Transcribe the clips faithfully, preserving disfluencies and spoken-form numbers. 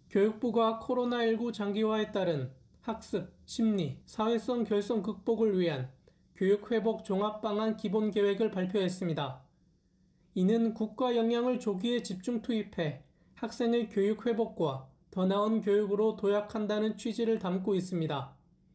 교육부가 코로나십구 장기화에 따른 학습, 심리, 사회성 결손 극복을 위한 교육회복 종합방안 기본계획을 발표했습니다. 이는 국가 역량을 조기에 집중 투입해 학생의 교육회복과 더 나은 교육으로 도약한다는 취지를 담고 있습니다.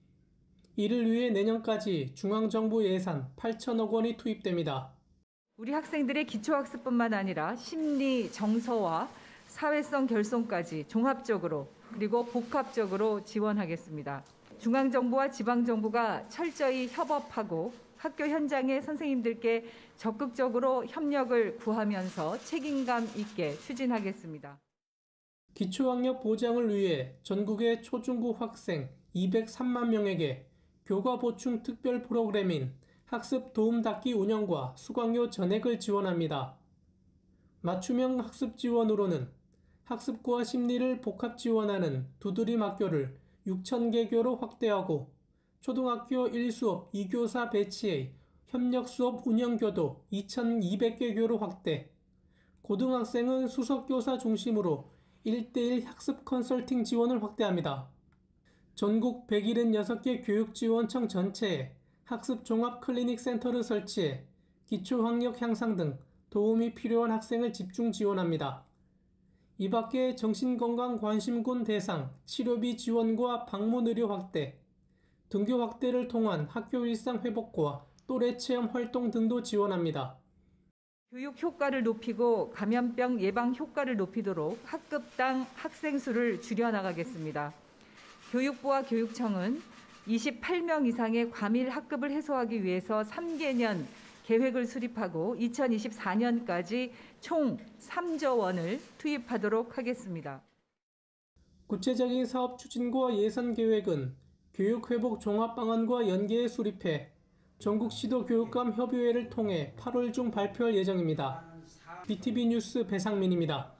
이를 위해 내년까지 중앙정부 예산 팔천억 원이 투입됩니다. 우리 학생들의 기초학습뿐만 아니라 심리, 정서와 사회성 결손까지 종합적으로 그리고 복합적으로 지원하겠습니다. 중앙정부와 지방정부가 철저히 협업하고 학교 현장의 선생님들께 적극적으로 협력을 구하면서 책임감 있게 추진하겠습니다. 기초학력 보장을 위해 전국의 초중고 학생 이백삼만 명에게 교과 보충 특별 프로그램인 학습 도움닫기 운영과 수강료 전액을 지원합니다. 맞춤형 학습 지원으로는 학습과 심리를 복합 지원하는 두드림 학교를 육천 개교로 확대하고 초등학교 일 수업 이 교사 배치의 협력 수업 운영교도 이천이백 개교로 확대, 고등학생은 수석교사 중심으로 일 대일 학습 컨설팅 지원을 확대합니다. 전국 백칠십육 개 교육지원청 전체에 학습 종합 클리닉 센터를 설치해 기초학력 향상 등 도움이 필요한 학생을 집중 지원합니다. 이 밖에 정신건강관심군 대상 치료비 지원과 방문의료 확대, 등교 확대를 통한 학교 일상 회복과 또래 체험 활동 등도 지원합니다. 교육 효과를 높이고 감염병 예방 효과를 높이도록 학급당 학생 수를 줄여나가겠습니다. 교육부와 교육청은 이십팔 명 이상의 과밀 학급을 해소하기 위해서 삼 개년 계획을 수립하고 이천이십사 년까지 총 삼조 원을 투입하도록 하겠습니다. 구체적인 사업 추진과 예산 계획은 교육회복 종합방안과 연계해 수립해 전국 시도교육감 협의회를 통해 팔월 중 발표할 예정입니다. 비티비 뉴스 배상민입니다.